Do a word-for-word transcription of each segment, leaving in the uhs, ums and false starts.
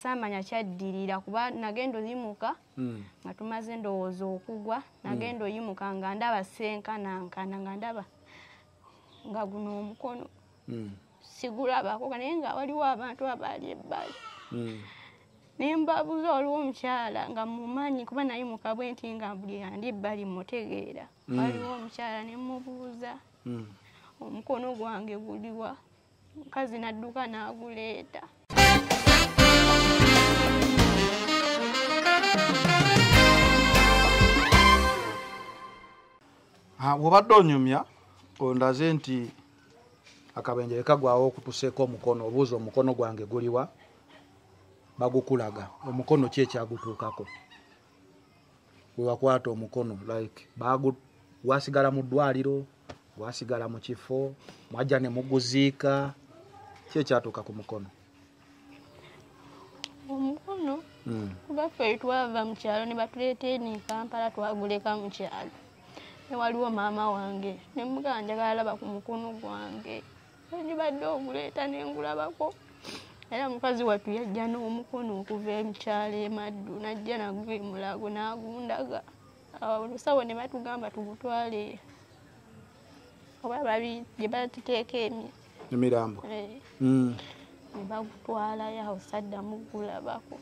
Samanya kyaddirira kuba nagendo yimuka mm. nga tumaze ndowooza okugwa nagendo mm. yimuka nga ndaba senkanankana nga ndaba nga guno omukono mm. sigulabako naye nga waliwo abantu abaali ebbali mm. nembabuza olwo omukyala nga mumanyi kuba nayimuka bwe nti nga buli andi ebbali mutegeera mm. waliwo omukyala nemubuuza mm. omukono gwange guliwa mukazi nadduka n'aguleeta. Ah, wabadde onyumya ondaze nti akabenje kagwawo okutuseeko omukono obuuza omukono gwange guliwa bagukulaga omukono ki ekyagutuukako we wakwata omukono like bagu wasigala mu ddwaliro wasigala mu kifo mwajja ne muguziika ki ekyatuuka ku mukono omukono mm. kuba ffe twava mu kyalo ne batuleeta eni Kampala twaguleka mu kyalo ne waliwo maama wange ne mugamba njagala alaba ku mukono gwange nibadde oguleeta nengulabako era mukazi wattu yajja n'omukono okuva emukyalo emaddu najja naguva emulago n'agundaga olusawo ne batugamba tugutwale oba babi gye batuteeka emirambo eh. mm. ne bagutwalayo awo saddamu gulabako.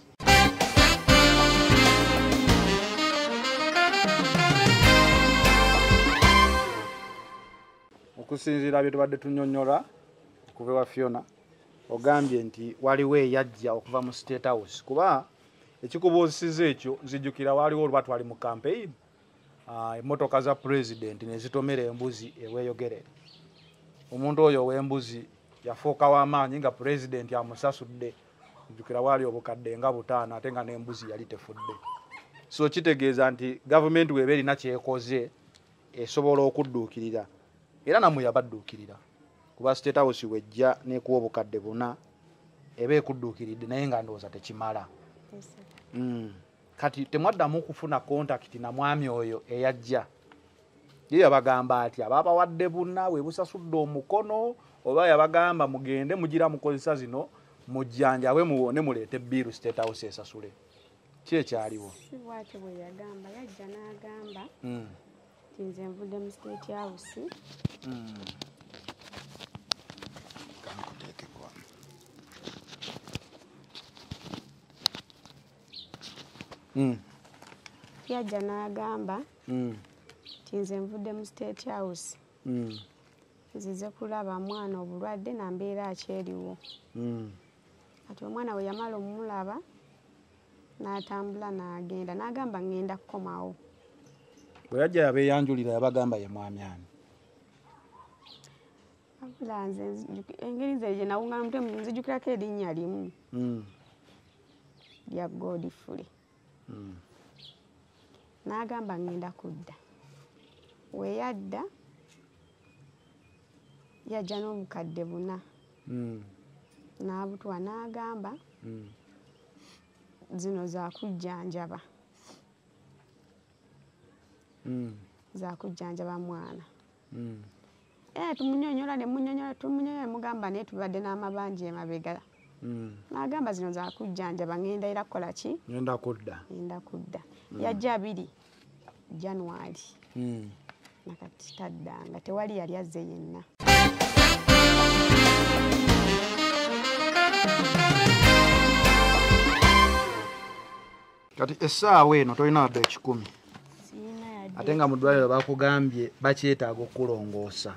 Okusinziira bye tubadde tunnyonnyola okuva wa Fiona ogambye nti waliwo eyajja okuva mu State House kuba ekikubuuzisiza ekyo nzijjukira waliwo olwa twali mu campaign uh, emmotoka za president ne zitomera embuzi eweeyogerere omuntu oyo ow'embuzi yafuuka w'amaanyi nga president amusasudde nzijjukira wali obukadde nga butaano ate nga n'embuzi yali tefudde so kitegeeza nti gavumenti weba erina kyekoze esobola okudduukirira era namwe yabadduukirira kuba State House wejja n'ekuwa obukadde buna eba ekudduukiridde naye nga ndowooza tekimala. Yes, mm. Kati temwaddamu okufuna contact na mwami oyo eyajja ye yabagamba ati ababawadde buna we busasudde omukono oba yabagamba mugende mugira mukozesa zino mujjanjawe muwone muleete biiru State House esasule ki ekyaliwo si bwatyo bwe yagamba yajja n'agamba mm. nze nvudde mu State House mm. Mm. yajja n'agamba mm. nti nze nvudde mu State House mm. nzize kulaba mwana obulwadde na mbeera akyeriwo mm. kati omwana we yamala omulaba n'atambula n'agenda n'agamba ngenda kukomawo bwe yajja yabeeyanjulira yabagamba ye mwami ani abula nze engeri ze gye nawungana mutemu nzijukirako erinnya limu mm. lya Godfrey mm. n'agamba ngenda kudda we yadda yajja n'obukadde buna mm. n'abutwa n'agamba mm. zino zakujjanjaba mm. zakujjanjaba mwana mm. eh tumunyonyola ne munyonyola tumunyonyola mugamba naye tubadde n'amabanja emabega mm. n'agamba zino zakujjanjaba ngenda era kukola ki ngenda kudda ngenda kudda mm. yajja abiri January mm. nakati taddanga tewali yali azze yenna. Kati essaawa eno tolina wadde ekikumi ate nga mu ddwaliro bakugambye bakyetaaga okulongoosa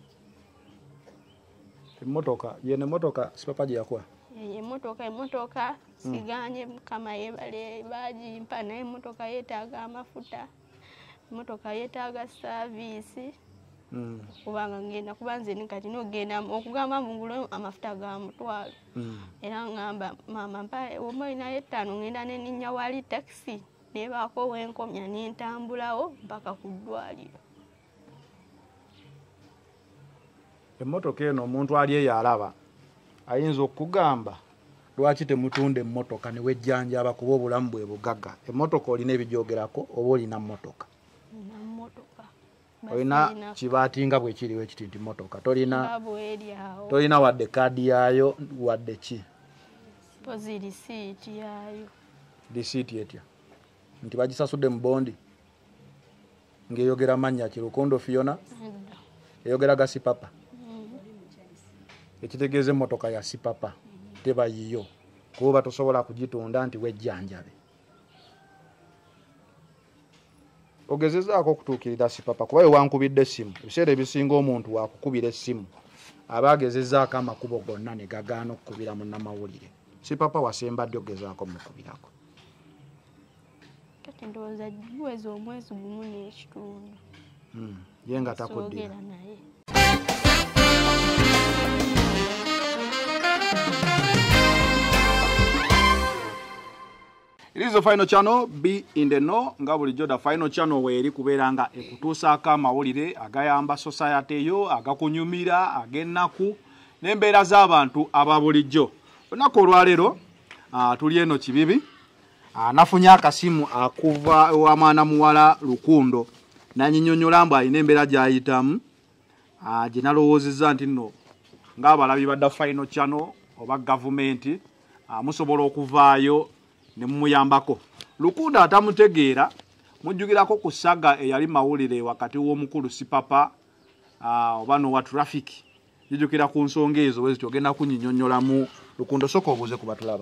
emmotoka yene emmotoka Sipapa gye yakuwa emmotoka emmotoka siganye mukama yebale bagimpa naye emmotoka yeetaaga amafuta emmotoka yeetaaga saavisi mm. kubanga ngenda kuba nze kati nogenda okugamba mungulu amafuta ga mutwalo mm. era ngamba mama mpa oba inayo ttaano ngenda neninnya wali taxi nebaako wenkomya nentambulawo mpaka ku ddwaliro. Emmotoka eno omuntu ali eyo alaba ayinza okugamba lwaki temutunda emmotoka ne wejjanjaba kuba obulamu bwe bugagga emmotoka olina ebijoogerako oba olina mmotoka olina kibaatinga bwe kiriwo ekiti nti mmotoka tolina tolina wadde kaadi yaayo wadde ki Pozi receipt yayo. Receipt etya. Nti bagisasudde mu bondi. Ngeyogera mannya ki Lukondo Fiona. Eyogera ga Sipapa. Ekitegeeze Emotoka ya Sipapa. Teba yiyo. Kuba tosobola kugitunda nti wejjanjabe. Ogezezaako okutuukirira Sipapa kuba we wankubidde essimu. Ebiseera ebisinga omuntu wakukubira essimu. Aba agezezaako amakubo gonna ne gagaana okukubira munnamawulire. Sipapa wasembadde ogezaako mukubirako. Kati ndowooza guweza omwezi gumu n'ekitundu. Mm. Ye nga takuddira. It is the final channel, be in the know. Nga bulijjo the final channel weeri kubeera nga ekutuusaako amawulire agayamba society yo, agakunyumira, ag'ennaku n'embeera z'abantu aba bulijjo. Olunaku olwaleero uh, tuli eno Kibibi. Uh, nafunye akasimu akuva w'amwana muwala Lukundo. Nanyinyonnyola mbu alina embeera gy'ayitamu. Uh, gye nalowoozezza nti nno ng'abalabi badda final channel oba gavumenti uh, musobola okuvaayo ne mumuyambako. Lukundo atamutegeera mujjukirako ku saga eyali mawulire wakati w'omukulu Sipapa uh, oba n'owa traffic. Jijukira ku nsonga ezo wezi kyogenda kunyinyonnyolamu. Lukundo soko obuuze ku batulaba.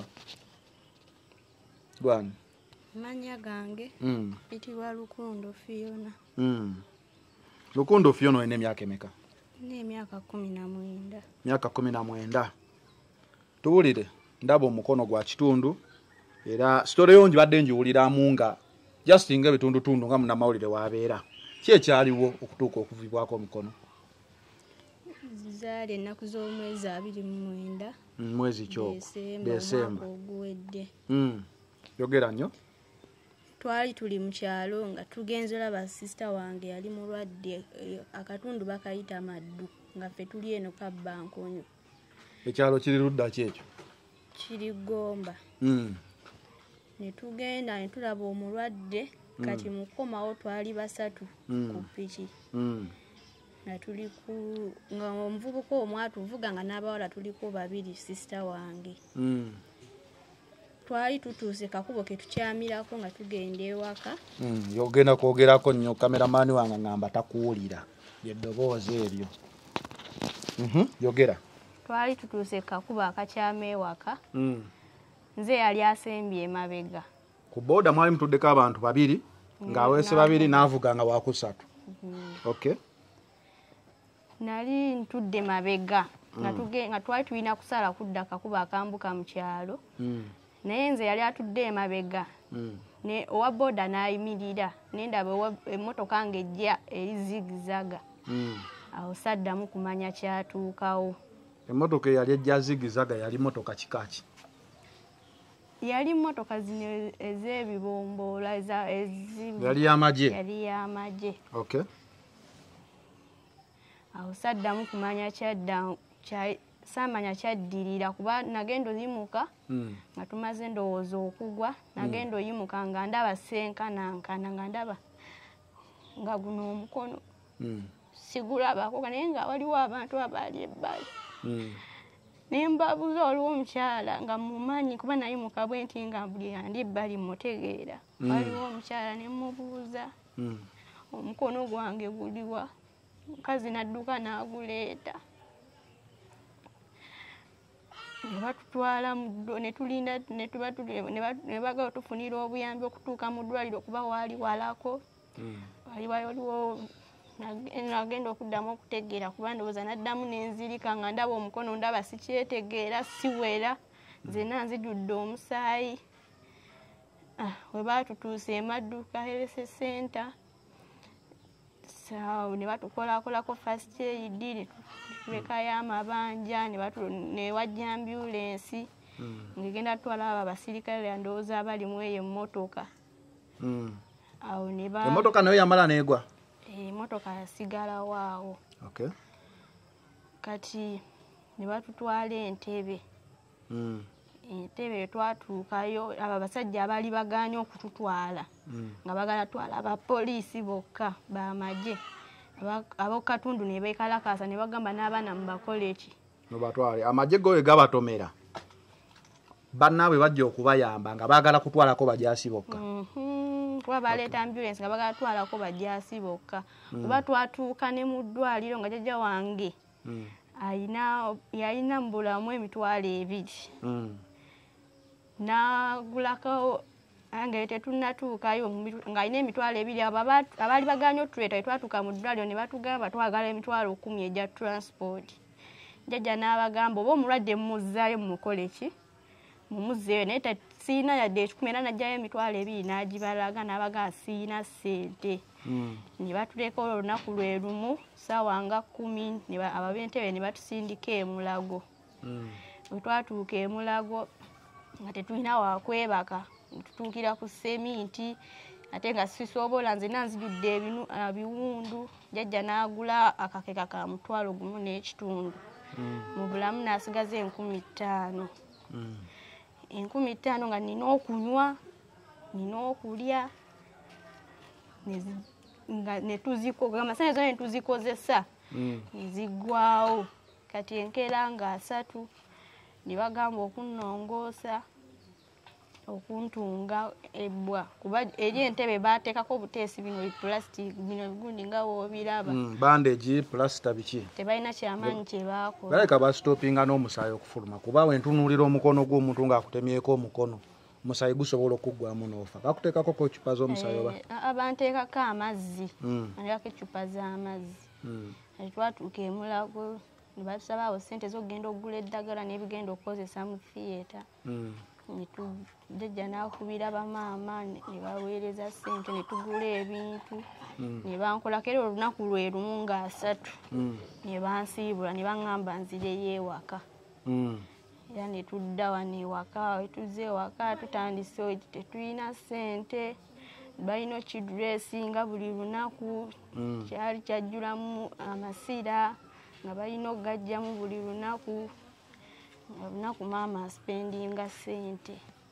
Bwana. Manya gange. Mm. Pitibwa Lukondo Fiona. Mm. Lukondo Fiona ene myaka emeka? Ne myaka kumi na mwenda. Myaka kumi na mwenda. Tuwulire ndaba omukono gwa kitundu. Era story yonji badde njiwuliramu nga just nga bitundu tundu nga munnamawulire waabeera. Ki ekyaliwo okutuuka okuvibwako omukono? Zaali ennaku z'omwezi abiri mu mwenda. Mm, mwezi kyoko. Desemba oguwedde. Mm. Yogera nnyo. Twali tuli mu kyalo nga tugenze olaba sister wange yali mulwadde akatundu bakayita Maddu nga ffe tuli eno Kabbankonyo. Ekyalo kiri ludda ki ekyo? Kiri Gomba. Mm. Ne tugenda ne tulaba omulwadde kati mm. mukomawo twali basatu mm. ku piki. Mm. Na tuli ku nga omuvubuka omwatu vuga nga n'abawala tuliko babiri sister wange. Mm. Twali tutuuse kakubo ke tukyamirako nga tugenda ewaka. Mm. Yogenda kwogerako nnyo kameramani wange ngamba takuwulira. Yeddoboozi eryo. Mhm. Mm yogera. Twali tutuuse kakubo akakyama ewaka. Mm. Nze yali asembye emabega. Ku boda mwali mutuddeko abantu babiri nga aweese babiri n'avuga nga wakusatu. Mm. Okay. Nali ntudde mabega nga mm. tuge nga twali tulina kusala kudda kakuba akambuka mu kyalo. Mm. Naye nze yali atudde emabega. Mm. Ne owa boda n'ayimirira n'endaba emmotoka ng'ejja eri zigizaga. Mm. Awo saddamu kumanya kyatuukawo. Emmotoka yali ejja zigizaga yali mmotoka kikaki? Yali mmotoka zino ez'ebibomboola eza ezibu. Yali y'amagye? Yali y'amagye. Okay. Awo saddamu kumanya kyadda kya saamanya kyaddirira kuba nagenda oyimuka mm. nga tumaze ndowooza okugwa nagenda oyimuka nga ndaba senkanankana nga ndaba nga guno omukono mm. sigulabako naye nga waliwo abantu abaali ebbali. Mm. Nembabuuza olwo omukyala nga mumanyi kuba nayimuka bwe nti nga buli andi ebbali mutegeera. Mm. Waliwo omukyala ne mubuuza mm. omukono gwange guliwa. Mukazi nadduka n'aguleeta. Ne batutwala mu ddwaliro ne tulinda ne tuba ne bagala tufunira obuyambi okutuuka mu ddwaliro kuba waali walako. Mm. Wali waliwo nagenda okuddamu okutegeera kuba ndowooza naddamu n'enzirika nga ndaba omukono ndaba sikyetegeera siwera nzenna nzijudde omusaayi. Ah, we baatutuusa emadduka Health Center. So ne batukolaakolako first aid ne tulekayo amabanja ne batu ne wajja ambulance mm. ngegenda twala aba basirikale ndowooza abali mu eyo emmotoka. Mm. Awo ne ba emmotoka nayo yamala neegwa? Eh, emmotoka yasigala waawo. Okay. Kati ne batutwala Entebbe. Mm. Entebbe twatuukayo aba basajja abaali bagaanye okututwala mm. nga bagala twala abapoliisi bokka bamagye abokatundu ne beekalakaasa ne bagamba n'abaana mu bakola eki no batwale amagye go Gweyatomera bannaabwe bajja okubayamba nga baagala kutwalako bajaasi bokka. Kuba baleeta ambulance nga bagala twalako bajaasi bokka. Kuba twatuuka ne mu ddwaliro nga jjajja wange ayina yalina mu bulamu emitwalo ebiri. N'agulako ange tetunnatuukayo ng'alina emitwalo ebiri. Abo abaali bagaanye otuleeta twatuuka mu ddwaliro ne batugamba twagala emitwalo kkumi egya transport. Jjajja n'abagamba oba omulwadde mumuzzaayo mumukole ki mumuzzeeyo naye siina yadde ekikumi era n'ajjayo emitwalo ebiri n'agibalaga n'abagamba siina ssente. Ne batuleka olunaku lwe lumu ssaawa nga kkumi ab'entebe ne batusindika e Mulago. Bwe twatuuka e Mulago nga tetulina wakwebaka tutuukira ku seminti ate nga sisobola nzena nzijudde ebiwundu. Jjajja n'agula akakeka ka mutwalo gumu n'ekitundu. Mu bulamu n'asigaza enkumi ttaano. Enkumi ttaano nga nina okunywa nina okulya ne tuzikoga amasanya zonna ne tuzikozesa ne ziggwawo. Kati enkeera nga asatu ne bagamba okunnongoosa okuntunga ebbwa kuba eri entebe baateekako obuteesi bino plastic bino bigundi nga woobiraba. Bandage plasita biki tebalina kyamaanyi kye baakola. Baleka basitopinga n'omusaayi okufuluma kuba wentunuulira omukono gw'omuntu ng'akutemyeko omukono omusaayi gusobola okuggwamu n'ofa. Bakuteekako ko ecupa z'omusaayi oba? Banteekako amazzi nalirako ecupa z'amazzi. Twatuuka e Mulago ne batusabaawo ssente z'okugenda okugula eddagala n'ebigenda okukozesa mu theatre. Jjajja n'akubira bamaama ne baweereza ssente ne tugula ebintu ne bankolako era olunaku lwe lumu nga asatu ne bansiibula ne baŋŋamba nzireyo ewaka. Era ne tudda wano ewaka. We tuzze ewaka tutandise tetulina ssente balina okidressinga buli lunaku kyali kyajjulamu amasira nga balina okugajjamu buli lunaku. Olunaku maama spendinga ssente.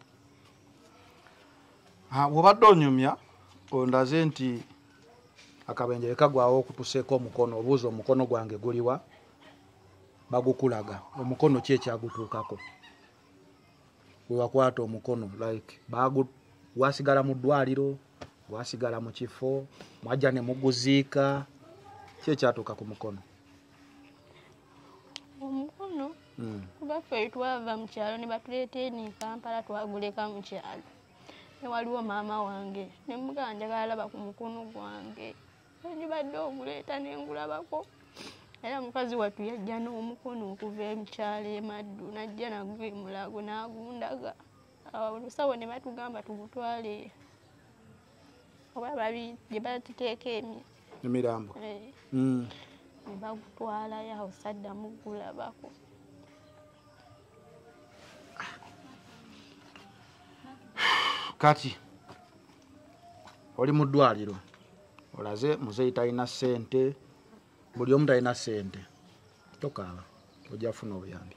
Bw'obadde onyumya ondaze nti akabenje kagwawo okutuseeko omukono obuuza omukono gwange guliwa bagukulaga omukono ki ekyagutuukako we wakwata omukono like wasigala mu ddwaliro wasigala mu kifo mwajja ne muguziika ki ekyatuuka ku mukono? Omukono kuba ffe twava mu kyalo ne batuleeta eni Kampala twaguleka mu kyalo. Ne waliwo maama wange ne mugamba njagala laba ku mukono gwange. Ndibadde oguleeta ne ngulabako. Era mukazi wattu yajja n'omukono okuva mu kyalo e Maddu n'ajja nagwo e Mulago n'agundaga. Olusawo ne batugamba tugutwale oba babi gye batuteeka emirambo. Ne bagutwalayo awo saddamu gulabako. Kati oli mu ddwaliro olaze muzeeyi talina ssente buli omu talina ssente tokaaba ojja funa obuyambi.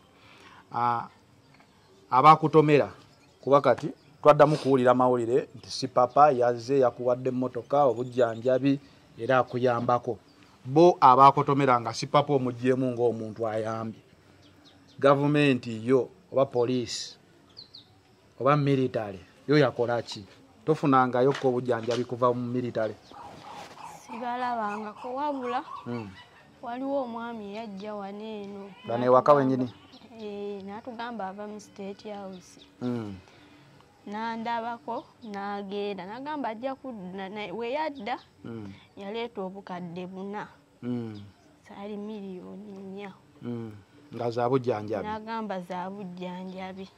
Abaakutomera kuba kati twaddamu kuwulira mawulire nti Sipapa yazze yakuwadde emmotoka obujjanjabi era akuyambako. Bo abaakutomera nga Sipapa omuggyemu ng'omuntu ayambye gavumenti yo oba poliisi oba military yo yakola ki? Tofunangayo ko obujjanjabi kuva mu military? Sibalabangako wabula waliwo omwami yajja wano eno bano ewaka wennyini n'atugamba ava mu State House. N'andabako n'agenda n'agamba ajja we yadda yaleeta obukadde buna saali miliyoni nnya nga za bujjanjabi. N'agamba za bujjanjabi.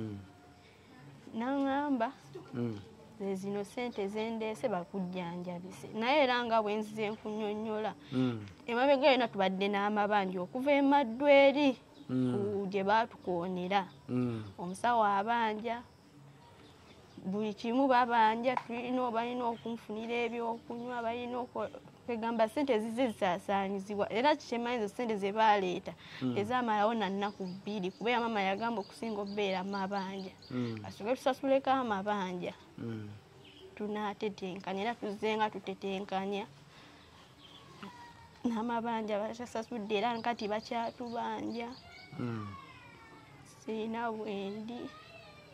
N'agamba ze zino ssente zendeese bakujjanjabise naye era nga bwe nzize nkunnyonnyola emabega yonna tubadde n'amabanja okuva e Maddu eri gye baatukoonera omusawo abanja buli kimu babanja tulina balina okunfunira ebyokunywa balina kwegamba ssente zize zisaasaanyizibwa era kikyemmanyi ezo ssente ze baaleeta ezamalawo na nnaku bbiri kuba mama yagamba okusinga obbeera mabanja kasooke tusasuleko amabanja tunaatetenkanya era tuzze nga tutetenkanya n'amabanja batasasudde era nkati bakyatubanja sirina bwendi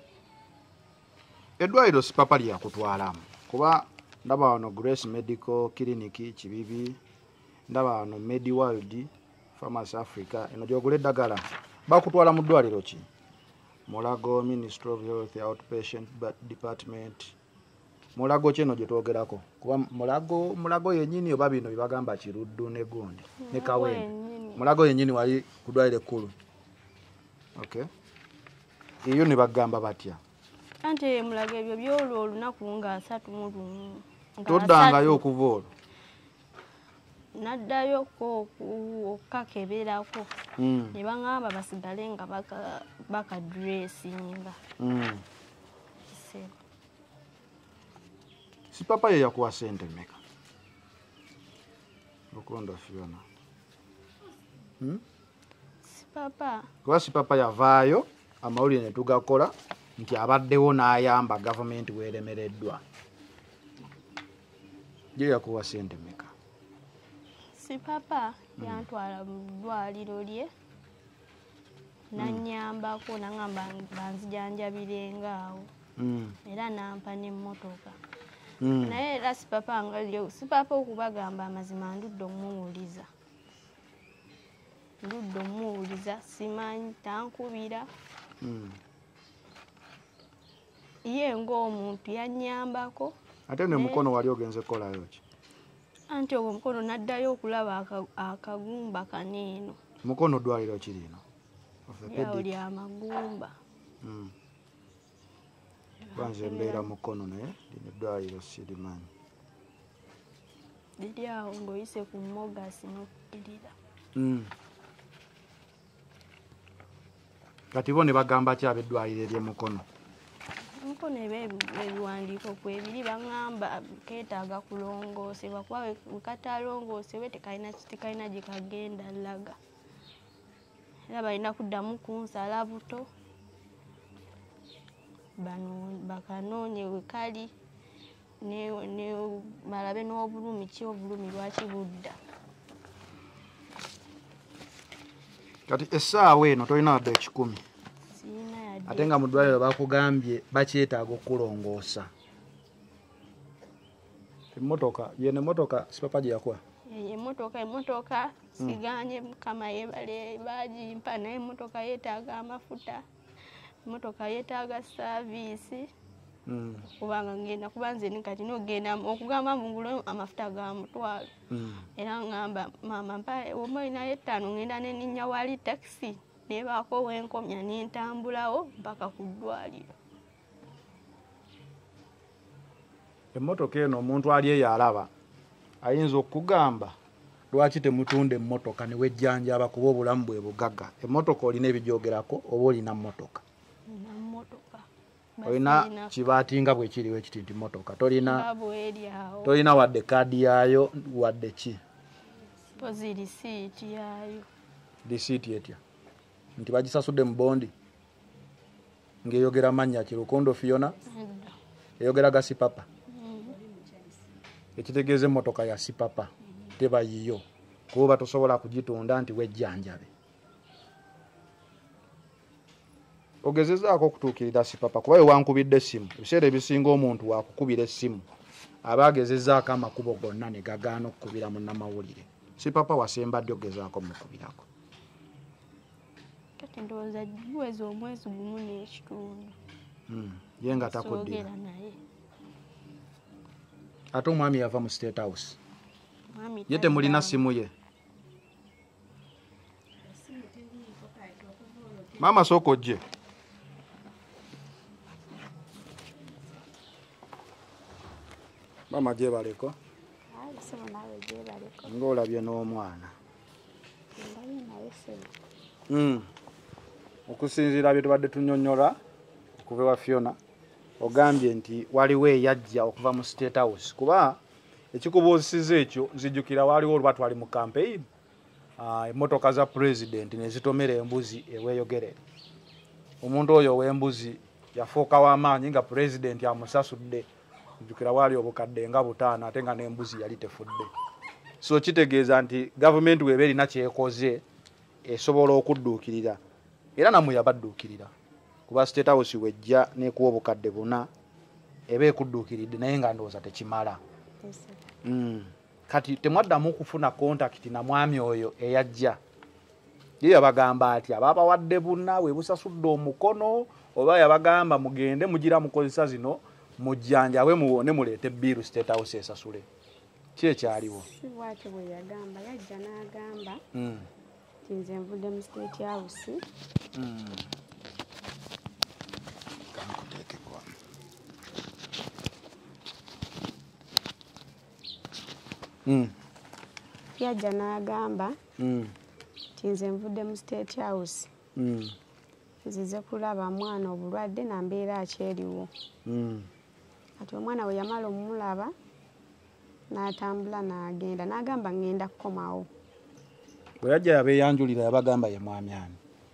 eddwaliro Sipapa lyakutwalamu kuba ndaba wano Grace Medical Clinic Kibibi, ndaba wano Medi World Pharmacy Africa, eno gyogula eddagala bakutwala mu ddwaliro ki? Mulago Ministry of Health Outpatient Department. Mulago kino gye twogerako kuba mulago mulago yennyini oba bino bibagamba Kiruddu ne Gundi ne Kawempe. Mulago yennyini wali ku ddwaliro ekkulu. Okay. Iyo ne bagamba batya? Ante mulago ebyo byolwo olunaku nga asatu mu lumu. Toddangayo okuva olwo. Naddayo ko okukakeberako. Mm. Ne baŋŋamba basigale nga baka baka dressinga. Mm. Sipapa ye yakuwa sente mmeka? Okulonda Fiona. Hmm? Sipapa. Kuba Sipapa yavaayo amawulire ne tugakola nti abaddewo n'ayamba gavumenti weeremereddwa. Ye yakuwa sente mmeka? Sipapa yantwala mu ddwaliro lye nannyambako naŋŋamba banzijanjabirenga awo. Mm. Era nampa n'emmotoka. Mm. Naye era Sipapa nga lyo Sipapa okubagamba amazima ndudde omuwuliza. Ndudde omuwuliza simanyi tankubira. Mm. Ye ng'omuntu yannyambako. Ate ne Mukono wali ogenze kolayo ki? Anti ogwo Mukono naddayo okulaba akagumba kaneeno. Mukono ddwaliro kirino? Yawo lya magumba. Mm. Kwanze mbeera Mukono naye lino eddwaliro sirimanyi. Liri awo ng'oyise ku Mogasi n'okukirira. Mm. Kati bo ne bagamba ki ab'eddwaliro ery'e Mukono? Mukono ebiwandiiko ku ebiri baŋŋamba keetaaga kulongoosebwa kuba bwekatalongoosebwe tekalina gye kagenda laga. Era balina kuddamu kunsala buto bakanoonye we kali balabe n'obulumi ki obulumi lwaki budda. Kati essaawa eno tolina wadde ekikumi. Ate nga mu ddwaliro bakugambye bakyetaaga okulongoosa. Emmotoka ye n'emmotoka Sipapa gye yakuwa? Emmotoka emmotoka siganye Mukama yeebale bagimpa naye emmotoka yeetaaga amafuta. Emmotoka yeetaaga saaviisi. Mm. Kubanga ngenda kuba nze kati n'ogenda okugamba mungulu amafuta ga mutwalo. Mm. Era ngamba maama mpa oba olinayo ettaano ngenda n'enninnya wali takisi nebaako wenkomya n'entambulawo mpaka ku ddwaliro. Emmotoka eno omuntu ali eyo alaba ayinza okugamba lwaki temutunda emmotoka ne wejjanjaba kuba obulamu bwe bugagga. Emmotoka olina ebijoogerako oba olina mmotoka? Olina mmotoka. Olina kibaatinga bwe kiriwo ekiti nti mmotoka. Tolina bw'eryawo. Tolina wadde kaadi yaayo wadde ki? Pozi lisiiti yaayo. Lisiiti etya? Nti bagisasudde mu bondi? Ng'eyogera mannya ki? Lukondo Fiona? Eyogera ga Sipapa? Ekitegeeza emmotoka ya Sipapa teba yiyo kuba tosobola kugitunda nti wejjanjabe. Ogezezaako okutuukirira Sipapa kuba wankubidde essimu. Ebiseera ebisinga omuntu wakukubira essimu aba agezezaako amakubo gonna ne gagaana okukubira munnamawulire. Sipapa wasembadde ogezaako mukubirako. Kati ndowooza giweza omwezi gumu n'ekitundu. Mm. Ye nga takuddira. Soogera naye. Ate omwami yava mu State House. Mwami Ye temulina simu ye? Maama sooka ojje. Maama gyebaleko? Ng'olabye n'omwana. Mm. Okusinziira bye tubadde tunnyonnyola okuva ewa Fiona, ogambye nti waliwo eyajja okuva mu State House kuba ekikubuuzisiza ekyo nzijjukira waliwo oluba twali mu campaign emmotoka za president ne zitomera embuzi eweeyogerere. Omuntu oyo ow'embuzi yafuuka w'amaanyi nga president amusasudde. Nzijjukira wali obukadde nga butaano ate nga n'embuzi yali tefudde. So kitegeeza nti gavumenti bw'eba erina kyekoze esobola okudduukirira era namwe yabadduukirira kuba State House wejja n'ekuwa obukadde buna eba ekudduukiridde naye nga ndowooza tekimala. Mm. Kati temwaddamu kufuna contact na mwami oyo eyajja. Ye yabagamba ati ababawadde bunna we busasudde omukono oba yabagamba mugende mugira mukozesa zino mujjanjawe muwone muleete biiru State House esasule. Ki ekyaliwo? Si bwatyo bwe yagamba, yajja n'agamba Mm. nze nvudde mu State House. Mm. Kankuteekeko. Mm. Yajja n'agamba Mm. nti nze nvudde mu State House. Mm. Nzize kulaba mwana obulwadde na mbeera akyeriwo. Mm. Kati omwana we yamala omulaba n'atambula n'agenda n'agamba ngenda kukomawo. Bwe yajja yabeeyanjulira yabagamba ye mwami ani?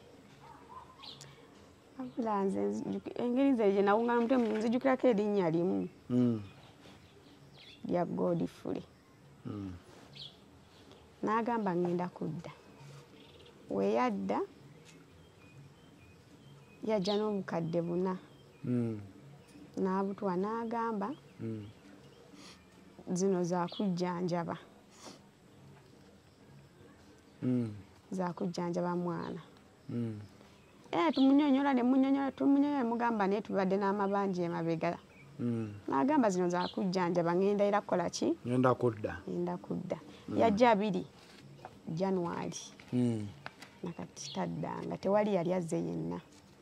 Abula nze engeri ze gye nawungala mutemu nzijukirako erinnya limu Mm. lya Godfrey. Mm. N'agamba ngenda kudda. We yadda yajja n'obukadde buna. Mm. N'abutwa n'agamba Mm. zino za kujjanjaba. Mm. Za kujjanjaba mwana. Mm. Eh tumunyonyola ne munyonyola tumunyonyola mugamba ne tubadde n'amabanja emabega. Mm. N'agamba zino za kujjanjaba ngenda era kola ki? Ngenda kudda. Ngenda kudda. Yajja abiri January. Mm. Nakati taddanga tewali yali azze yenna.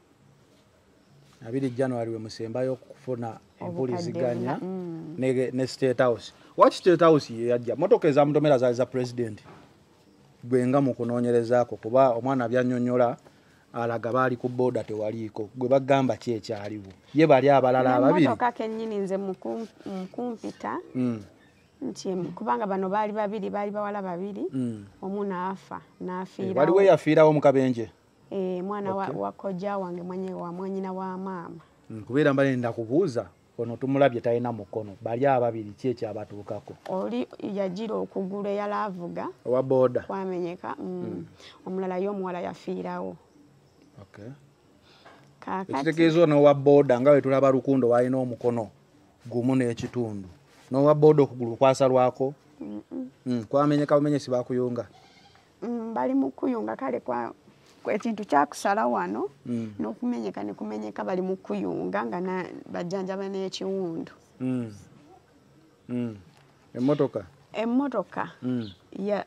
abiri January we musembayo okufuna empuliziganya Mm. ne, ne State House. Watch State House ye yajja motoka eza Mutomera za za president gwenga mu kunoonyerezaako kuba omwana byanyonyola alaga bali ku boda tewaliko gwe bagamba ki ekyaliwo ye bali abalala ababiri motoka kennyini nze mukumpita mm. nti kubanga bano baali babiri baali bawala babiri mm. omu n'afa n'afiirawo e, waliwo yafiirawo mu kabenje e, mwana okay. wa, wa kojja wange mwenye wa mwanyina wa maama mm. kubeera mbale ndakubuuza ono tumulabye talina mukono bali ababiri ki ekyabatuukako oli yagira okugulu eyala avuga owa boda kwamenyeka mm. mm. omulala y'omuwala yafiirawo okay. Kakati ekitegeezo n'owa boda nga bwe tulaba Lukundo walina omukono gumu n'ekitundu n'owa boda okugulu kwasalwako mm -mm. mm. kwamenyeka bumenyesi bakuyunga mm, bali mu kuyunga kale kwa ekintu kyakusala wano mm. n'okumenyeka ne kumenyeka bali mu kuyunga nga na bajjanjaba n'ekiwundu mm. mm. emmotoka emmotoka mm. ya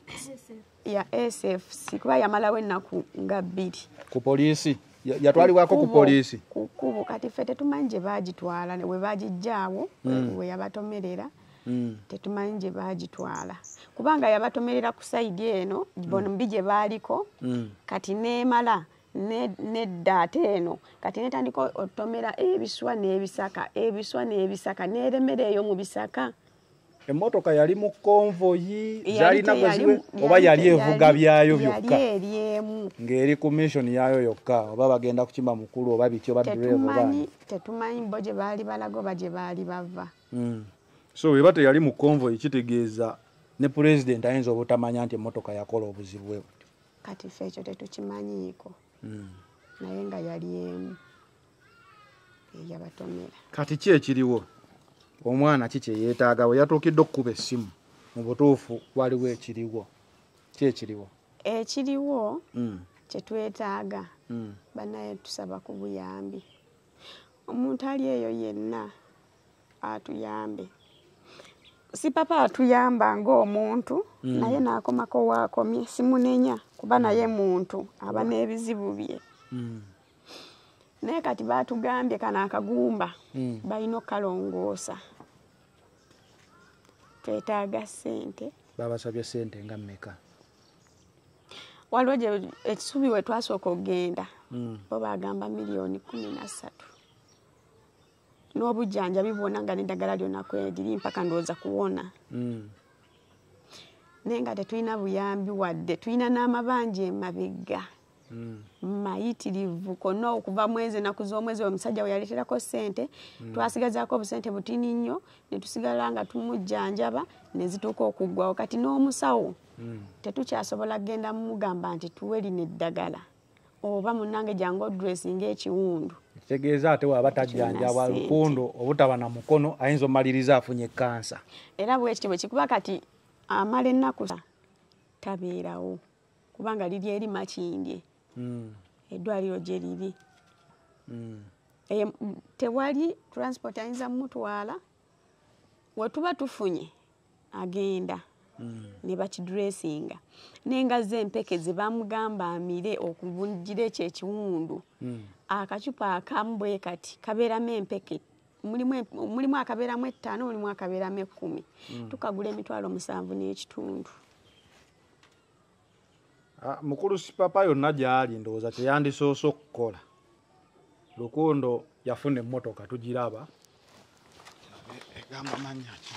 ya S F C kuba yamalawo ennaku nga bbiri ku poliisi yatwalibwako ku poliisi ku kubo kati ffe tetumanyi gye baagitwala we baagijjaawo mm. we yabatomerera mm. tetumanyi gye baagitwala kubanga yabatomerera ku sayidi eno bombi gye baaliko mm. kati neemala nedda ate eno kati netandika otomera ebiswa n'ebisaka ebiswa n'ebisaka n'eremera eyo mu bisaka emmotoka yali mu konvoyi zalina gweziwe oba yali evuga byayo byokka yali emu ng'eri ku mission yayo yokka oba bagenda kukimba mukulu oba bityo ba driver tetumanyi tetumanyi bo gye baali balaga oba gye baali bava mm. so weba teyali mu konvoyi kitegeeza ne president ayinza obutamanya nti emmotoka yakola obuzibu bwe kati ffe ekyo tetukimanyiiko mm. naye nga yali emu eyabatomera kati ki ekiriwo omwana kiki yeetaaga we yatuukidde okukuba essimu mu butuufu waliwo ekiriwo ki ekiriwo ekiriwo mm. kyetwetaaga mm. banaye tusaba ku buyambi omuntu ali eyo yenna atuyambe Sipapa atuyamba ng'omuntu mm. naye n'akomako waakomye simunenya kuba naye muntu aba n'ebizibu bye mm. naye kati baatugambye kana akagumba mm. balina okalongoosa twetaaga ssente babasabye ssente nga mmeka waliwo gye ekisubi we twasooka okugenda mm. bo bagamba miliyoni kumi na ssatu n'obujjanjabi bwonna nga n'eddagala lyonna kwegiri mpaka ndowooza kuwona mm. naye nga tetulina buyambi wadde tulina n'amabanja emabega mm. mayitirivu konna okuva mwezi ennaku z'omwezi omusajja we yaleeterako ssente mm. twasigazaako obusente butini nnyo ne tusigala nga tumujjanjaba ne zituuka okuggwawo kati n'omusawo mm. tetukyasobola kugenda mumugamba nti tuwe lino eddagala oba munnange jangu odressinga ekiwundu kitegeeza ate waba tajjanjabwa Lukundo obutaba na mukono ayinza omaliriza afunye kansa. Era bwekityo bwe kikuba kati amala ennaku tabeerawo kubanga liri eri Makindye mm. eddwaliro gye liri mm. e, tewali transport ayinza mutwala we tuba tufunye agenda mm. ne bakidressinga n'engazi empeke ze bamugamba amire okuvunjira ekyo ekiwundu mm. akacupa akamu bwe kati kabeeramu empeke mulimu mulimu akabeeramu ettaano mulimu akabeeramu ekkumi mm. tukagula emitwalo musanvu n'ekitundu. Ah, mukulu Sipapa yonna gyali ndowooza teyandisoose okukola. Lukundo yafuna emmotoka tugiraba egamba mannya ki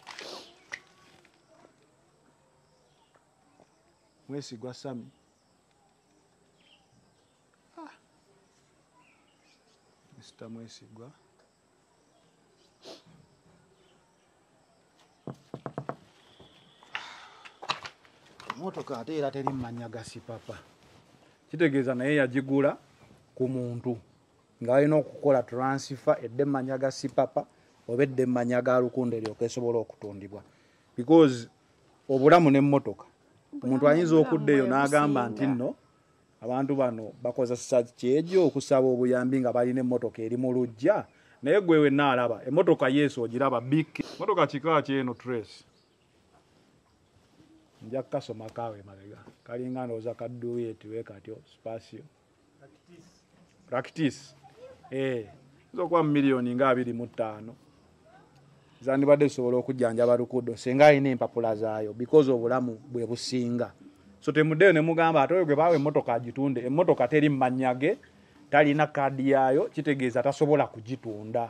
Mwesigwa Sami. Ah. Mister Mwesigwa. Emotoka ate era teri mmanya ga Sipapa. Kitegeeza naye yagigula ku muntu ng'alina okukola transfer edde mmanya ga Sipapa oba edde mmanya ga Lukundo eryoka esobola okutundibwa. Because obulamu n'emmotoka omuntu ayinza okuddeyo n'agamba nti nno abantu bano bakozesa kyejo okusaba obuyambi nga balina emmotoka eri mu lujja naye gwe wenna alaba emmotoka yesu ogiraba big emmotoka kika kyeno Trace nja kasoma kawe malega kalinga ndowooza kadduye tiwe katyo spatio practice eh zokuwa milioni nga abiri mu ttaano zandibadde zisobola okujjanjaba Lukundo senga alina empapula zaayo because obulamu bwe businga. So temuddeyo ne mugamba ate oyo gwe baawe emmotoka agitunde emmotoka teri mmanyage talina kaadi yaayo kitegeeza tasobola kugitunda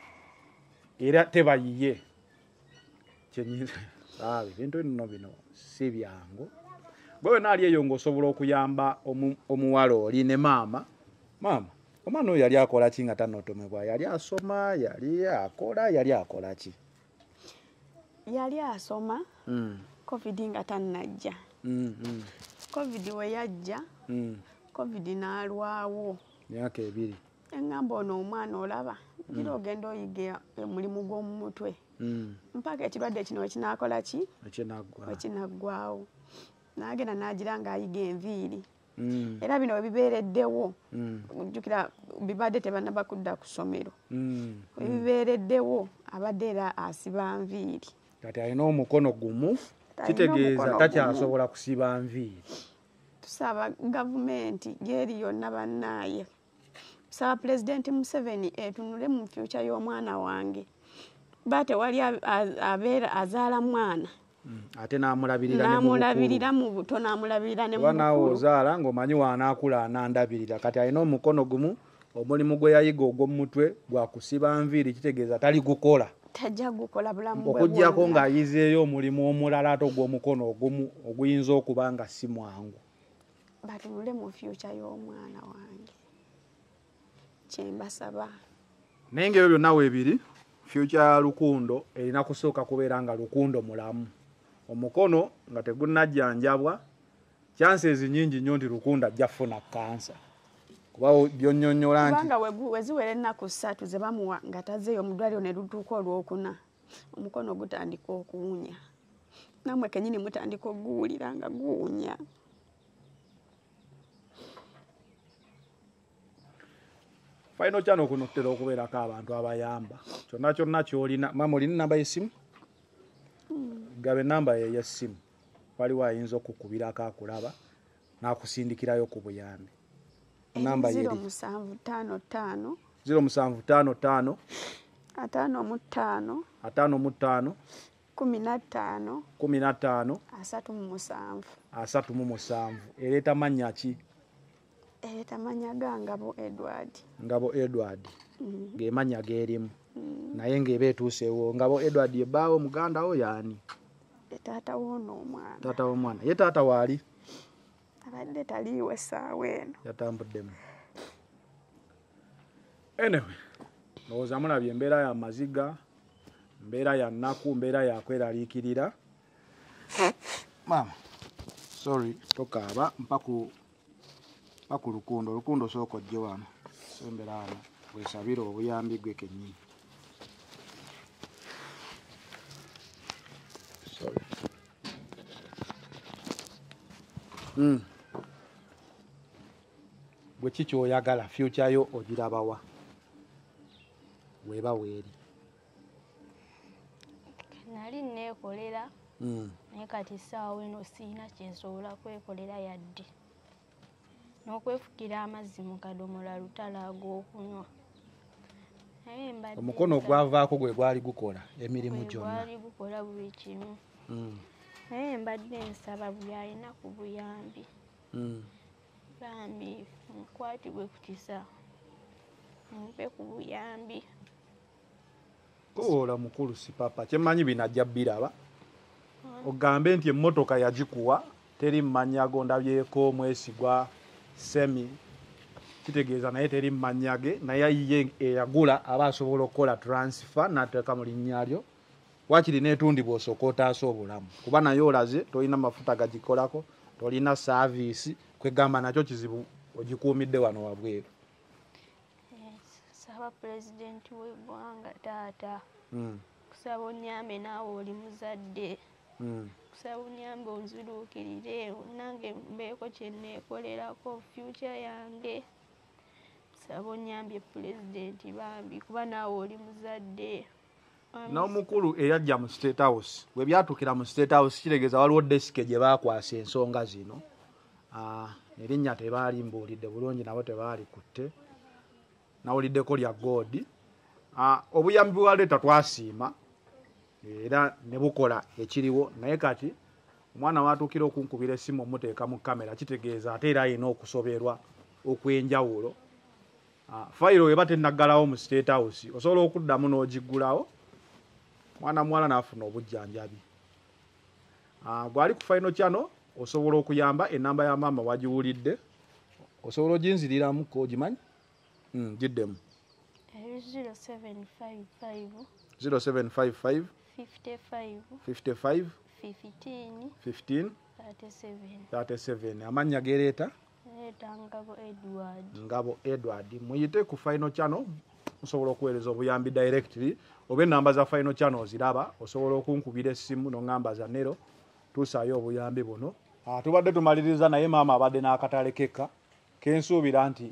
era tebayiye kyenyiza abe bintu bino bino si byangu gwe naali eyo ng'osobola okuyamba omu, omuwala oli ne maama maama omwana oyo yali akola ki nga tanotomebwa yali asoma yali akola yali akola ki yali asoma mm. covid nga tannajja mm, mm. covid we yajja mm. covid n'alwawo myaka ebiri engamba ono omwana olaba gira ogenda oyiga omulimu gw'omu mutwe mm. mpaka ekirwadde kino wekinaakola ki wekinaggwawo n'agenda n'agira ng'ayiga enviiri mm. era bino webibeereddewo ojjukira mm. bibadde tebannaba kudda ku ssomero mm. webibeereddewo abadde era asiba nviiri kati alina omukono gumu kitegeeza takyasobola kusiba nviiri. Tusaba gavumenti gyeri yonna bannaaye tusaba Pulezidenti Museveni etunule mu future y'omwana wange ba tewali abeera azaala mwana mm. ate n'amulabirira n'amulabirira mu buto n'amulabirira ne mu bukulu naawe ozaala ng'omanyi w'anaakula anandabirira kati alina omukono gumu omulimu gwe yayiga ogw'omutwe gwa kusiba nviiri kitegeeza tali gukola tajja gukola bulamu bwe okuggyako ng'ayizeeyo omulimu omulala ate ogw'omukono ogumu oguyinza okuba nga si mwangu. Batunule mu future y'omwana wange kyembasaba naye ng'ebyo byonna weebiri future ya Lukundo erina kusooka kubeera nga Lukundo mulamu omukono nga tegunnajjanjabwa chances nyingi nnyo nti Lukundo ajja kufuna kansa kuba byonnyonnyola nti kubanga weziwera ennaku ssatu ze bamuwa nga tazeeyo mu ddwaliro ne lutuuka olwokuna omukono gutandika okuwunya nammwe kennyini mutandika oguwulira nga guwunya. Faino kyano kunottera okubeerako abantu abayamba kyonna kyonna kyolina mama olina namba y'essimu mm. gabe namba ye y'essimu waliwo ayinza okukubirako akulaba n'akusindikirayo ku buyambi namba yeri zero musanvu ttaano ttaano zero musanvu ttaano ttaano ataano mu ttaano ataano mu ttaano kumi na ttaano kumi na ttaano asatu mu musanvu asatu mu musanvu ereeta mannya ki ereeta mannya ga Ngabo Edward Ngabo Edward mm. ge mannya geerimu mm. naye ng'eba etuuseewo Ngabo Edward yebbaawo muganda wo yaani taata w'ono omwana taata w'omwana ye taata waali abadde taliiwe essaawa eno yatambuddemu anyway ndowooza mulabye embeera ya maziga mbeera ya nnaku mbeera ya kweraliikirira mama sorry tokaaba mpaku mpaku Lukundo Lukundo sooka ojje wano sembera wano wesabira obuyambi gwe kennyini. Sorry. Mm. Bwe kiki oyagala future yo ogirabawa weba weeri? Nali neekolera Mm. naye kati ssaawa eno siina kyensobola kwekolera yadde n'okwefukira amazzi mu kadomola lutalo ag'okunywa. Naye mbadde Omukono gwavaako gwe gwali gukola emirimu gyonna. gwali gukola buli kimu. Mm. Naye mbadde nsaba buli alina ku buyambi Mm. bambi nkwatibwe ku kisa mumpe ku buyambi. Koola mukulu Sipapa kyemmanyi binajja biraba ogambe nti emmotoka yagikuwa teri mmanya go ndabyeko Mwesigwa Semi kitegeeza naye teri mmanya ge naye ye eyagula aba asobola okukola transfer n'ateeka mu linnya lyo wakiri n'etundibwa osooka otaasa obulamu kuba naye olaze tolina mafuta gagikolako tolina saavisi kwegamba nakyo kizibu ogikuumidde wano wabweru. Saba pulezidenti w'eggwanga taata Mm. kusaba onyambe naawe oli muzadde Mm. kusaba onyambe onziruukirire nange mbeeko kye neekolerako future yange. Kusaba onyambye pulezidenti bambi kuba naawe oli muzadde. N'omukulu eyajja mu State House bwe byatuukira mu State House kitegeeza waliwo desike gye baakwasa ensonga zino. Ah, erinnya tebaali mbuulidde bulungi nabo tebaali kutte nawuliddeko lya God. Ah, obuyambi bwaleeta twasiima era ne bukola ekiriwo naye kati omwana watuukira okunkubira essimu omuteeka mu kamera kitegeeza ate era alina okusoberwa okwenjawulo. Ah, fayiro eba tennaggalawo mu State House osobola okuddamu n'ogiggulawo mwana muwala n'afuna obujjanjabi. Ah, gwali ku Final Channel osobola okuyamba enamba ya maama wagiwulidde osobola oginziriramu ko ogimanyi? Mm, giddemu zero seven five five zero seven five five fifty-five fifty-five fifteen fifteen thirty-seven. thirty-seven amannya gereeta Leeta Ngabo Edward. Ngabo Edward. Muyite ku Final Channel osobola okuweereza obuyambi directly oba enamba za Final Channel ziraba osobola okunkubira essimu n'ongamba za Nero tusaayo obuyambi buno. Ah, tubadde tumaliriza naye maama abadde n'akatale keka kensuubira nti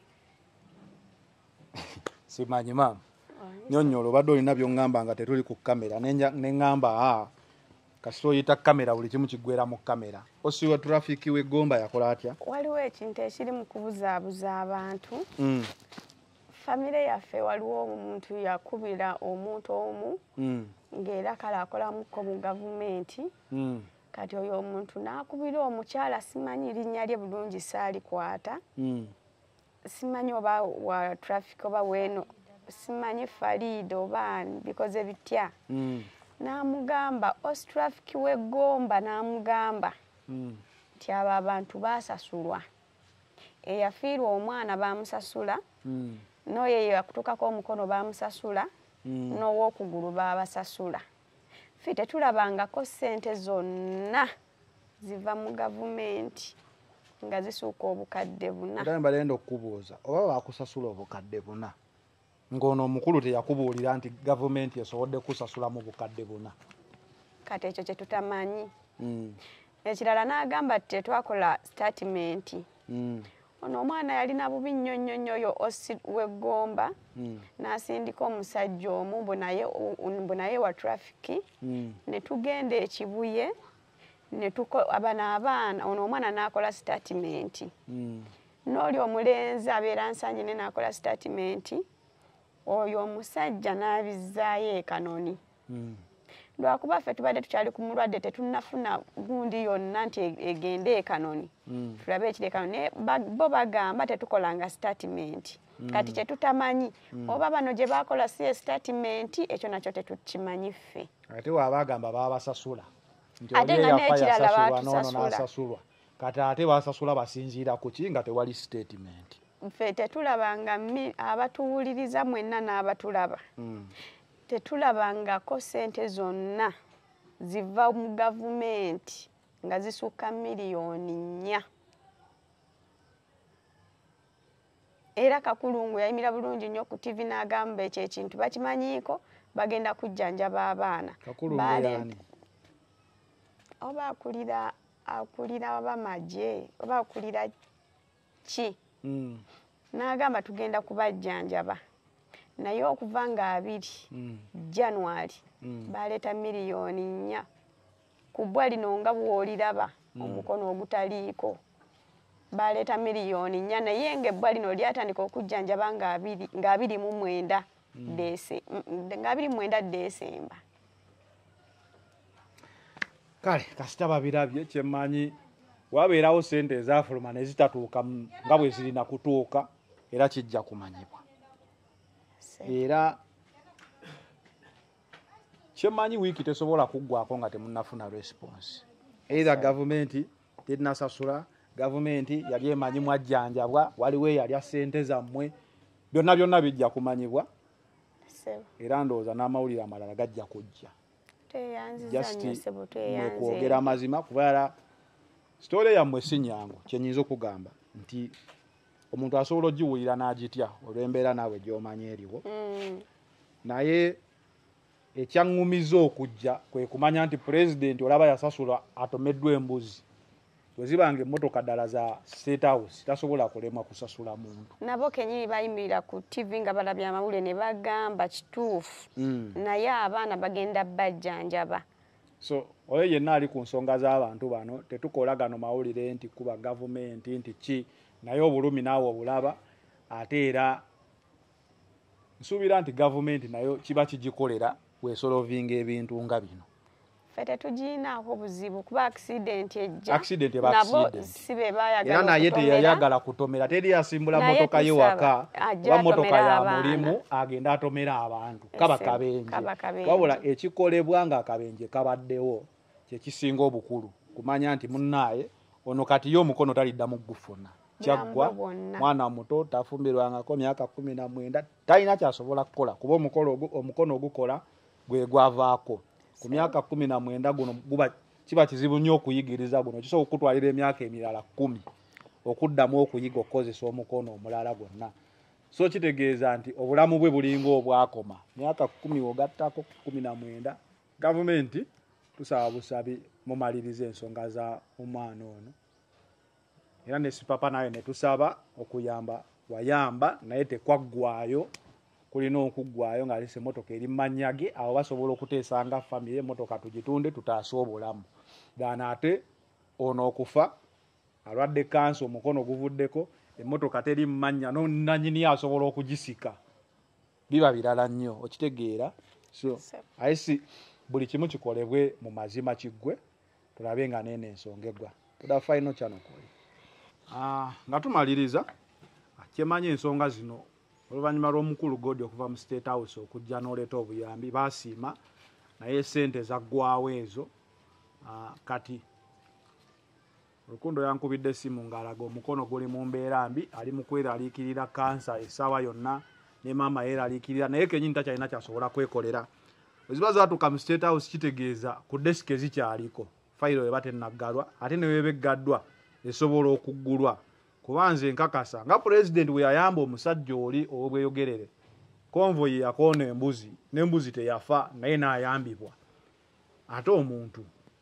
simanyi maama nnyonnyola obadde olina by'oŋŋamba nga tetuli ku kamera ne ŋŋamba a kasita oyita kamera buli kimu kiggwera mu kamera. Osiwa trafiki w'eggomba yakola atya? Waliwo ekintu ekiri mu kubuzaabuza abantu. Mm. Famire yaffe waliwo omuntu yakubira omuntu omu Mm. ng'era kale akolamuko mu gavumenti. Mm. Kati oyo omuntu n'akubira omukyala simanyi linnya lye bulungi saalikwata. Mm. Simanyi oba wa traffic oba weeno simanyi Farid oba bikoze bitya. Mm. N'amugamba osi traffic w'eggomba n'amugamba Mm. nti abo abantu baasasulwa. Eyafiirwa omwana baamusasula. Mm. N'oyo yakutukako omukono baamusasula. Mm. N'ow'okugulu baabasasula. Ffe tetulabangako ssente zonna ziva mu gavumenti nga zisuuka obukadde buna. Era mbalenda okukubuuza oba baakusasula obukadde buna ng'ono omukulu teyakubuulira nti gavumenti esobodde kusasula mu bukadde buna. Kati ekyo kye tutamanyi. Mm. Ekirala n'agamba ati tetwakola statement. Mm. Ono omwana yalina bubi nnyo nnyo nnyo oyo osi w'eggomba. Mm. N'asindika omusajja omu mbu naye mbu naye wa traffic. Mm. Ne tugenda ekibuye ne tuko abana abaana ono omwana n'akola statement. Mm. N'oli omulenzi abeera Nsanje ne n'akola statement. Oyo omusajja n'abizzaayo e Kanoni. Mm. Lwakuba ffe tubadde tukyali ku mulwadde tetunnafuna gundi yonna nti egende e Kanoni. Mm. Tulabe ekiri e Kanoni naye bo bagamba tetukolanga statement. Mm. Kati kye tutamanyi Mm. oba bano gye baakola si statement ekyo nakyo tetukimanyi ffe. Ate waabagamba baabasasula nti Ate oli nga eyafa n'ekirala yasasulwa n'ono baatusasula. n'asasulwa kati ate basasula basinziira ku ki nga tewali statement. Ffe tetulabanga abatuwuliriza mwenna n'abatulaba. Mm. Tetulabangako ssente zonna ziva mu gavumenti nga zisukka miliyoni nnya. era Kakulungu yayimira bulungi nnyo ku T V n'agamba ekyo ekintu bakimanyiiko bagenda kujjanjaba abaana. Kakulungu yani oba akulira akulira bamaje oba akulira ki mm. n'agamba tugenda kubajjanjaba naye okuva nga abiri mm. January mm. baleeta miliyoni nnya ku bbwa lino nga bw'oliraba mm. omukono ogutaliiko baleeta miliyoni nnya naye ng'ebbwa lino lyatandika okujjanjaba nga abiri nga abiri mu mwenda mm. Dese nga abiri mu mwenda Desemba. Kale kasita babirabye kyemmanyi wabeerawo ssente ezafuluma ne zitatuuka nga bwe zirina kutuuka era kijja kumanyibwa. Era kyemmanyi wiiki tesobola kuggwako nga temunnafuna response. Either gavumenti terinasasula, gavumenti yali emanyi mwajjanjabwa, waliwo eyalya ssente zammwe, byonna byonna bijja kumanyibwa. Era ndowooza n'amawulire amalala gajja kujja. Kwogera mazima kubera story yammwe si nyangu kyenyinza okugamba nti omuntu asobola ogiwulira n'agitya olw'embeera naawe gy'omanya eriwo mm. naye ekyaŋŋumiza okujja kwe kumanya nti pulezidenti olaba yasasula atomeddwa embuzi bwe zibanga emmotoka ddala za State House tasobola kulemwa kusasula muntu. Nabo kenyini bayimirira ku T V nga balabya amawulire ne bagamba kituufu mm. naye abaana bagenda bajjanjaba. So oyo yenna ali ku nsonga z'abantu bano tetukola gano mawulire nti kuba gavumenti nti ki naye obulumi naawe obulaba ate era nsuubira nti gavumenti nayo kiba kigikolera wesolovinga ebintu nga bino. Fete tujinaako buzibu kuba accident ejja. Accident eba accident. Sibe bayagala. Era naye teyayagala kutomera teri yasimbula motoka ye waka. Wa motoka ya mulimu agenda atomera abantu. Kaba kabenje. Wabula ekikolebwa nga akabenje kabaddewo kye kisinga obukulu. Kumanya nti munnaye ono kati yo Omukono talidda mu gufuna. Kyaggwa mwana muto tafumbirwangako myaka kumi na mwenda talina kyasobola kukola kuba omukolo Omukono ogukola gwe gwavaako. Ku myaka kumi na mwenda guno guba kiba kizibu nnyo okuyigiriza guno kisobola okutwalira emyaka emirala kumi okuddamu okuyiga okukozesa omukono omulala gwonna. So kitegeeza nti obulamu bwe bulinga obwakoma myaka kumi ogattako kumi na mwenda. Gavumenti tusaba busabi mumalirize ensonga za omwana ono era ne Sipapa naye ne tusaba okuyamba wayamba naye tekwaggwayo kulina okuggwayo nga alise motoka eri manyage awo basobola okuteesanga family motoka tugitunde tutaasa obulamu gana ate ono okufa alwadde kanso Omukono guvuddeko emmotoka teri mmanya nanyini asobola okugisika biba birala nnyo okitegeera. So ayisi buli kimu kikolebwe mu mazima kiggwe tulabe nga nene ensonga eggwa tuda final channel koli ah nga tumaliriza kyemanya ensonga zino oluvanyuma lw'omukulu Godi okuva mu State House okujja n'oleeta obuyambi basiima naye ssente zaggwawo ezo. Uh, kati Rukundo yankubidde essimu ng'alaga Omukono guli mu mbeera mbi ali mu kweraliikirira kansa essaawa yonna ne maama yeeraliikirira naye kenyini takyalina kyasobola kwekolera. Bwe zaatuuka mu State House kitegeeza ku desiki ezikyaliko fayiro eba tennaggalwa ate ne weeba eggaddwa esobola okuggulwa. Kubanze nkakasa nga president we yayamba omusajja oli obweyogerere konvoyi yakoona embuzi n'embuzi teyafa naye n'ayambibwa ate omuntu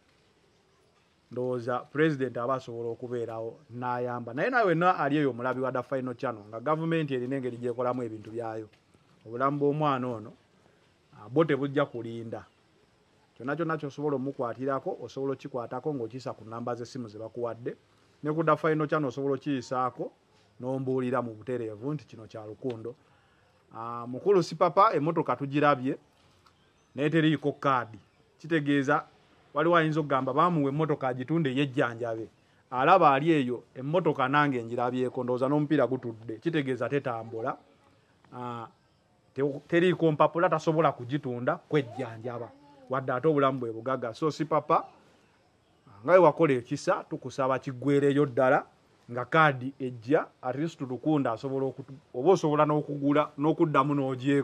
ndowooza president aba asobola okubeerawo n'ayamba naye nawe wenna ali eyo omulabi wa da final channel nga gavumenti erina engeri gyekolamu ebintu byayo obulamu bw'omwana ono bo tebujja kulinda kyonna kyonna kyosobola omukwatirako osobola okikwatako ng'okisa ku namba z'essimu ze bakuwadde ne ku da final channel osobola okiyisaako n'ombuulira mu butereevu nti kino kya Rukundo. Uh, mukulu Sipapa emmotoka tugirabye naye teriiko kaadi kitegeeza waliwo ayinza okugamba baamuwa emmotoka agitunde yejjanjabe alaba ali eyo emmotoka nange njirabyeko ndowooza n'omupiira gutudde kitegeeza tetambula uh, te, teriiko mpapula tasobola kugitunda kwejjanjaba wadde ate obulamu bwe bugaga. So Sipapa nga wakola ekisa tukusaba kiggwereyo ddala nga kaadi ejja at least Rukundo asobola oba osobola n'okugula n'okuddamu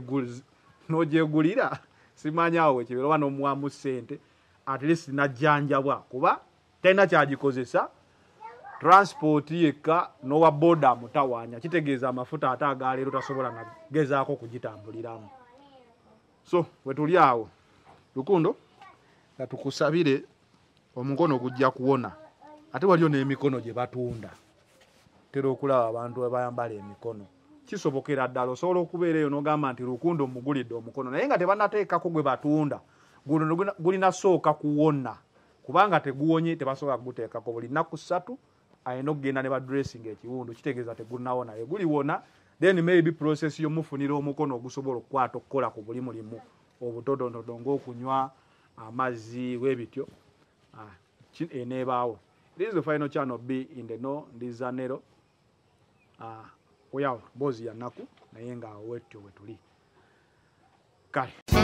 n'ogyegulira simanyaawo ekibeera n'omuwamu ssente at least najjanjabwa kuba talina kyagikozesa transport yeka nowa boda mutawanya kitegeeza amafuta ate agaleero tasobola nagezaako kugitambuliramu. So wetuli awo Lukundo katukusabire omukono gujja kuwona ate waliyo n'emikono gye batunda tera okulaba abantu abayambala emikono kisobokera ddala osobola okubeera eyo n'ogamba nti Lukundo mugulidde omukono naye nga tebanateekako gwe batunda guno gulina sooka kuwona kubanga teguwonye tebasobola kuguteekako buli nnaku ssatu ayina okugenda ne badressing ekiwundu kitegeeza tegulinawona ye guliwona then maybe process y'omufunira omukono ogusobola okukwata okukola ku buli mulimu obutodonodo ng'okunywa amazzi webityo ah eneebaawo. This is the final channel B in the no ndizanero ah oyawo bozi ya naku naye nga wetyo wetuli kale